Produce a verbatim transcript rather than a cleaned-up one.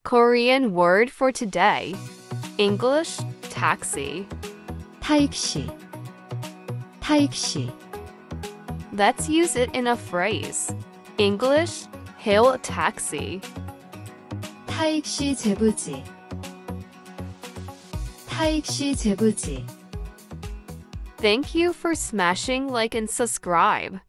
Korean word for today. English, taxi. 타익시, 타익시, Let's use it in a phrase. English, hail a taxi. 타익시 제부지, 타익시 제부지. Thank you for smashing like and subscribe.